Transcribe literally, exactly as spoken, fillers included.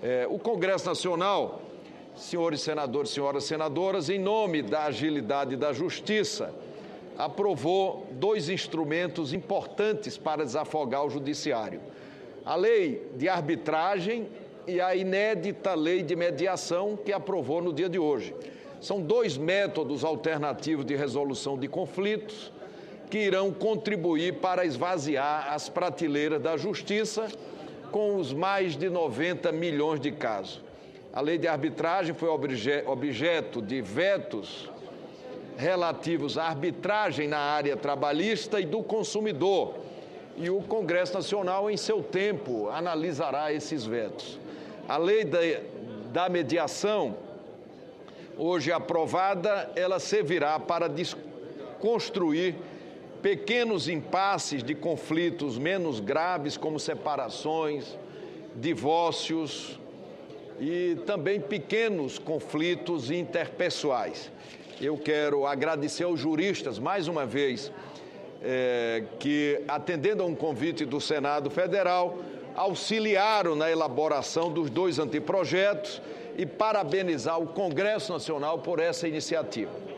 É, o Congresso Nacional, senhores senadores, senhoras senadoras, em nome da agilidade e da justiça, aprovou dois instrumentos importantes para desafogar o judiciário: a lei de arbitragem e a inédita lei de mediação, que aprovou no dia de hoje. São dois métodos alternativos de resolução de conflitos que irão contribuir para esvaziar as prateleiras da justiça com os mais de noventa milhões de casos. A lei de arbitragem foi objeto de vetos relativos à arbitragem na área trabalhista e do consumidor, e o Congresso Nacional, em seu tempo, analisará esses vetos. A lei da, da mediação, hoje aprovada, ela servirá para desconstruir pequenos impasses de conflitos menos graves, como separações, divórcios e também pequenos conflitos interpessoais. Eu quero agradecer aos juristas, mais uma vez, é, que, atendendo a um convite do Senado Federal, auxiliaram na elaboração dos dois anteprojetos, e parabenizar o Congresso Nacional por essa iniciativa.